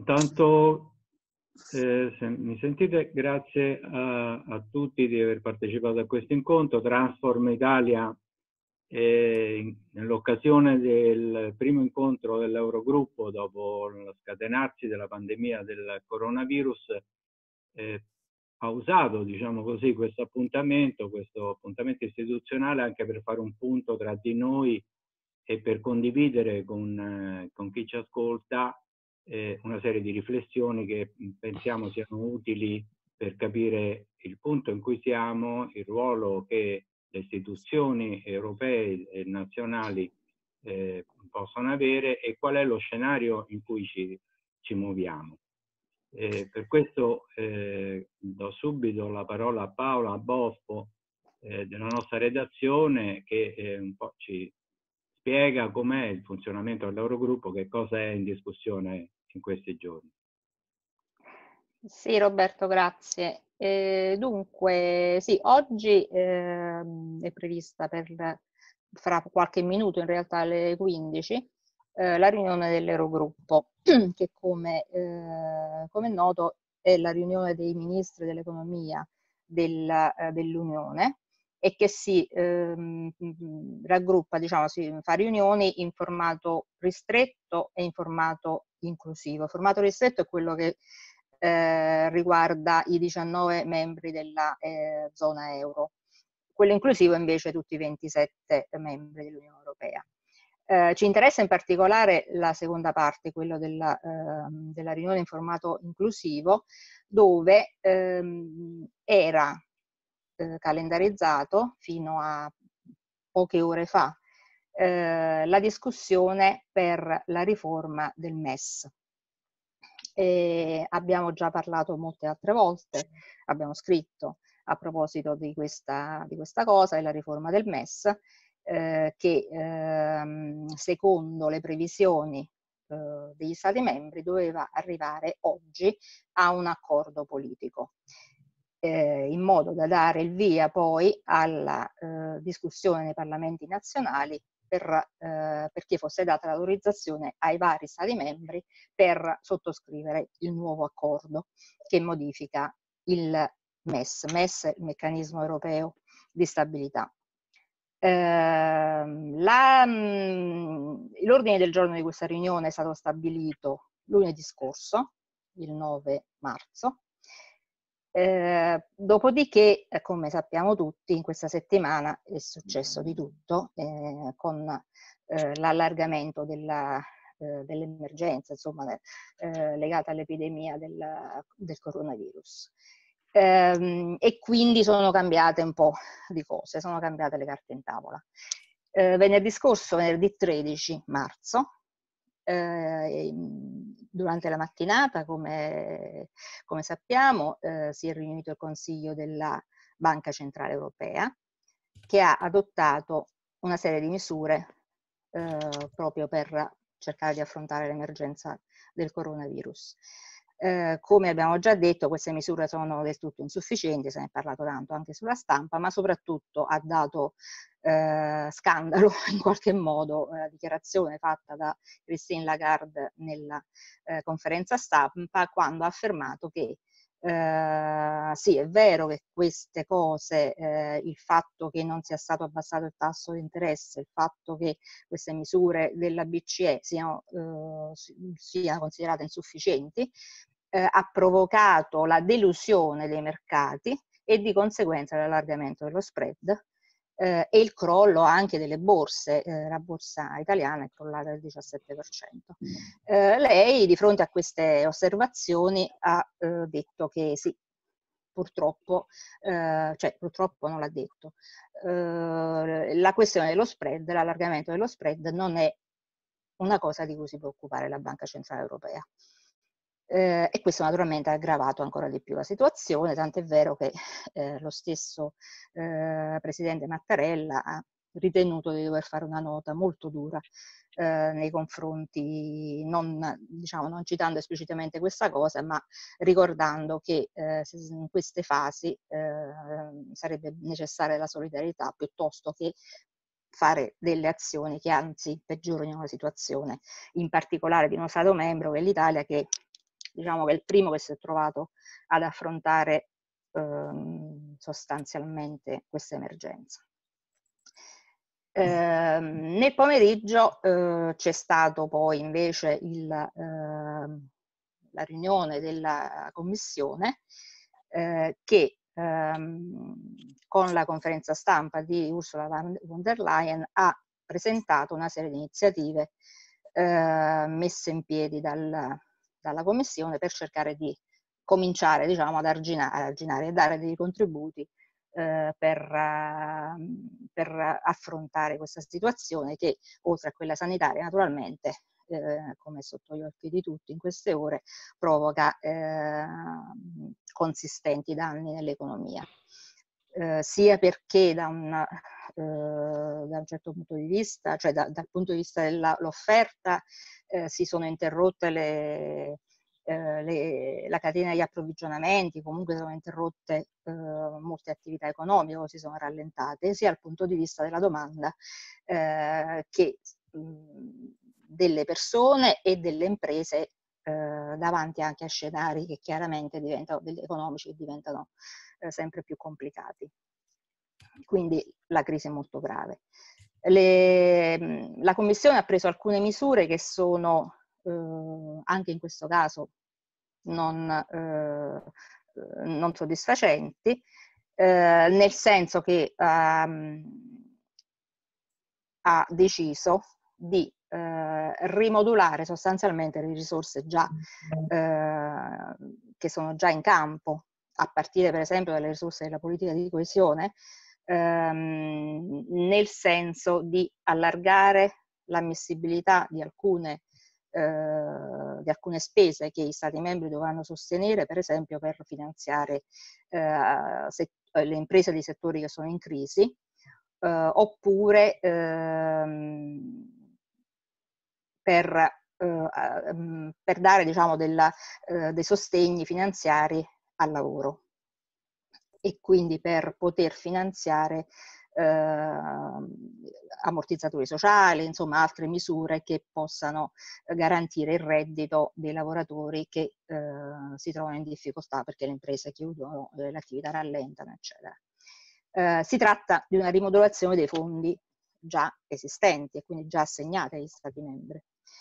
Intanto, se mi sentite, grazie a tutti di aver partecipato a questo incontro. Transform Italia, nell'occasione del primo incontro dell'Eurogruppo dopo lo scatenarsi della pandemia del coronavirus, ha usato, diciamo così, questo appuntamento istituzionale anche per fare un punto tra di noi e per condividere con chi ci ascolta una serie di riflessioni che pensiamo siano utili per capire il punto in cui siamo, il ruolo che le istituzioni europee e nazionali possono avere e qual è lo scenario in cui ci muoviamo. Per questo do subito la parola a Paola Bosco della nostra redazione che un po' ci spiega com'è il funzionamento dell'Eurogruppo, che cosa è in discussione in questi giorni. Sì, Roberto, grazie. Dunque, sì, oggi è prevista fra qualche minuto, in realtà alle 15, la riunione dell'Eurogruppo, che come è noto è la riunione dei ministri dell'economia dell'Unione e che si raggruppa, diciamo, si fa riunioni in formato ristretto e in formato inclusivo. Il formato ristretto è quello che riguarda i 19 membri della zona euro. Quello inclusivo invece tutti i 27 membri dell'Unione Europea. Ci interessa in particolare la seconda parte, quello della riunione in formato inclusivo, dove era calendarizzato fino a poche ore fa la discussione per la riforma del MES. Abbiamo già parlato molte altre volte, abbiamo scritto a proposito di questa cosa, della riforma del MES, che secondo le previsioni degli Stati membri doveva arrivare oggi a un accordo politico, in modo da dare il via poi alla discussione nei parlamenti nazionali perché fosse data l'autorizzazione ai vari Stati membri per sottoscrivere il nuovo accordo che modifica il MES, il meccanismo europeo di stabilità. L'ordine del giorno di questa riunione è stato stabilito lunedì scorso, il 9 marzo. Dopodiché, come sappiamo tutti, in questa settimana è successo di tutto con l'allargamento dell'emergenza, insomma, legata all'epidemia del coronavirus. E quindi sono cambiate un po' di cose, sono cambiate le carte in tavola. Venerdì scorso, venerdì 13 marzo, durante la mattinata, come sappiamo, si è riunito il Consiglio della Banca Centrale Europea, che ha adottato una serie di misure proprio per cercare di affrontare l'emergenza del coronavirus. Come abbiamo già detto, queste misure sono del tutto insufficienti, se ne è parlato tanto anche sulla stampa, ma soprattutto ha dato scandalo in qualche modo la dichiarazione fatta da Christine Lagarde nella conferenza stampa, quando ha affermato che sì, è vero che queste cose, il fatto che non sia stato abbassato il tasso di interesse, il fatto che queste misure della BCE siano considerate insufficienti, ha provocato la delusione dei mercati e di conseguenza l'allargamento dello spread e il crollo anche delle borse. La borsa italiana è crollata del 17%. Lei di fronte a queste osservazioni ha detto che sì, purtroppo, cioè purtroppo non l'ha detto, la questione dello spread, l'allargamento dello spread non è una cosa di cui si può occupare la Banca Centrale Europea. E questo naturalmente ha aggravato ancora di più la situazione, tant'è vero che lo stesso Presidente Mattarella ha ritenuto di dover fare una nota molto dura nei confronti, non citando esplicitamente questa cosa, ma ricordando che in queste fasi sarebbe necessaria la solidarietà piuttosto che fare delle azioni che anzi peggiorino la situazione, in particolare di uno Stato membro che è l'Italia, che diciamo che è il primo che si è trovato ad affrontare sostanzialmente questa emergenza. Nel pomeriggio c'è stato poi invece la riunione della Commissione che con la conferenza stampa di Ursula von der Leyen ha presentato una serie di iniziative messe in piedi dalla Commissione per cercare di cominciare, diciamo, ad arginare e dare dei contributi per affrontare questa situazione che, oltre a quella sanitaria, naturalmente, come è sotto gli occhi di tutti in queste ore, provoca consistenti danni nell'economia. Sia perché da un certo punto di vista, cioè dal punto di vista dell'offerta, si sono interrotte la catena degli approvvigionamenti, comunque sono interrotte molte attività economiche o si sono rallentate, sia dal punto di vista della domanda che delle persone e delle imprese davanti anche a scenari che chiaramente diventano economici, che diventano sempre più complicati. Quindi la crisi è molto grave. La Commissione ha preso alcune misure che sono anche in questo caso non soddisfacenti, nel senso che ha deciso di rimodulare sostanzialmente le risorse già che sono già in campo, a partire per esempio dalle risorse della politica di coesione, nel senso di allargare l'ammissibilità di alcune spese che gli Stati membri dovranno sostenere, per esempio per finanziare le imprese di settori che sono in crisi, oppure per dare, diciamo, dei sostegni finanziari al lavoro e quindi per poter finanziare ammortizzatori sociali, insomma altre misure che possano garantire il reddito dei lavoratori che si trovano in difficoltà perché le imprese chiudono, le attività rallentano, eccetera. Si tratta di una rimodulazione dei fondi già esistenti e quindi già assegnati agli Stati membri.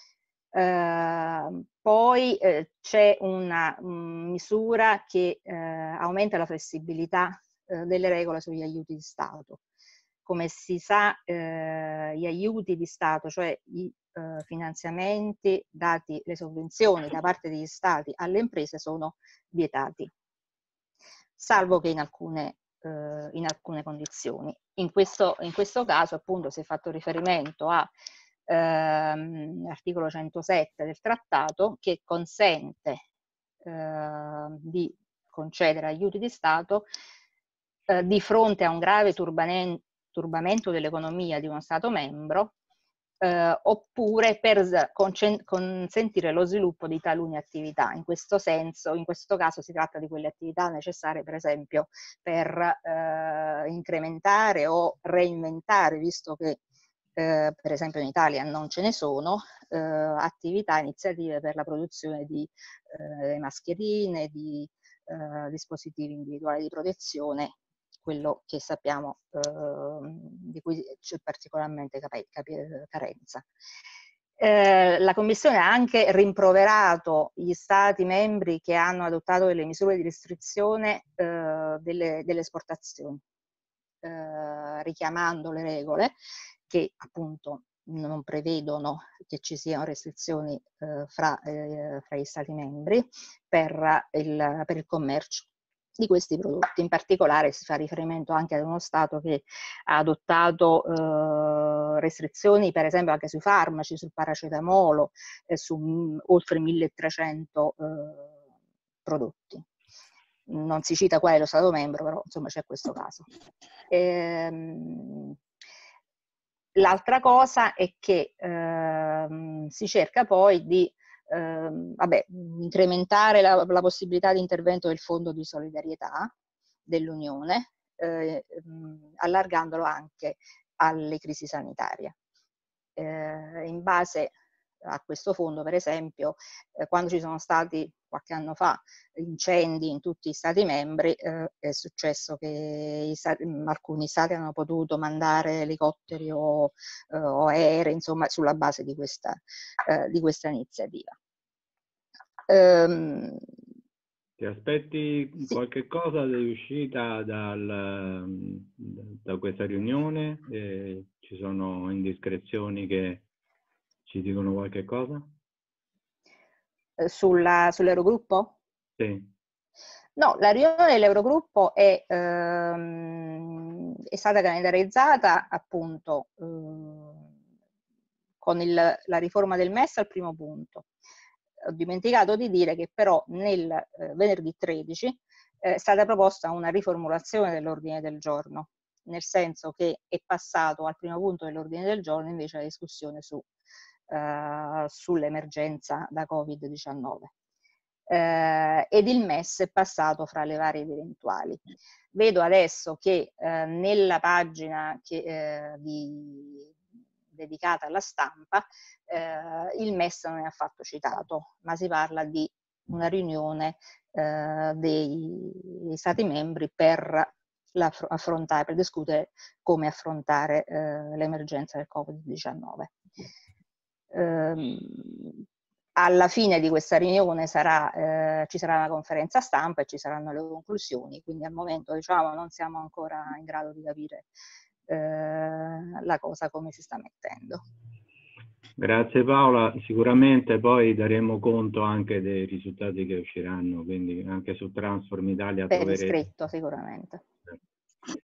Poi c'è una misura che aumenta la flessibilità delle regole sugli aiuti di Stato. Come si sa, gli aiuti di Stato, cioè i finanziamenti dati, le sovvenzioni da parte degli Stati alle imprese sono vietati, salvo che in alcune condizioni. In questo caso, appunto, si è fatto riferimento all'articolo 107 del trattato che consente di concedere aiuti di Stato di fronte a un grave turbamento dell'economia di uno Stato membro, oppure per consentire lo sviluppo di talune attività. In questo senso, in questo caso si tratta di quelle attività necessarie, per esempio, per incrementare o reinventare, visto che per esempio in Italia non ce ne sono, attività, iniziative per la produzione di mascherine, di dispositivi individuali di protezione, quello che sappiamo di cui c'è particolarmente carenza. La Commissione ha anche rimproverato gli Stati membri che hanno adottato delle misure di restrizione delle esportazioni, richiamando le regole che appunto non prevedono che ci siano restrizioni fra gli Stati membri per il commercio di questi prodotti. In particolare si fa riferimento anche ad uno Stato che ha adottato restrizioni per esempio anche sui farmaci, sul paracetamolo, su oltre 1300 prodotti. Non si cita qual è lo Stato membro, però insomma c'è questo caso. L'altra cosa è che si cerca poi di incrementare la possibilità di intervento del Fondo di solidarietà dell'Unione, allargandolo anche alle crisi sanitarie. In base a questo fondo, per esempio, quando ci sono stati qualche anno fa incendi in tutti gli Stati membri, è successo che alcuni Stati hanno potuto mandare elicotteri o aerei, insomma, sulla base di questa iniziativa. Ti aspetti qualche cosa di uscita da questa riunione? Ci sono indiscrezioni che ci dicono qualche cosa? Sull'Eurogruppo? Sì. No, la riunione dell'Eurogruppo è stata calendarizzata appunto con la riforma del MES al primo punto. Ho dimenticato di dire che però nel venerdì 13 è stata proposta una riformulazione dell'ordine del giorno, nel senso che è passato al primo punto dell'ordine del giorno invece la discussione sull'emergenza da Covid-19. Ed il MES è passato fra le varie ed eventuali. Vedo adesso che nella pagina dedicata alla stampa il MES non è affatto citato, ma si parla di una riunione dei Stati membri per discutere come affrontare l'emergenza del Covid-19. Alla fine di questa riunione ci sarà una conferenza stampa e ci saranno le conclusioni, quindi al momento diciamo non siamo ancora in grado di capire la cosa come si sta mettendo. Grazie Paola, sicuramente poi daremo conto anche dei risultati che usciranno, quindi anche su Transform Italia Per iscritto sicuramente.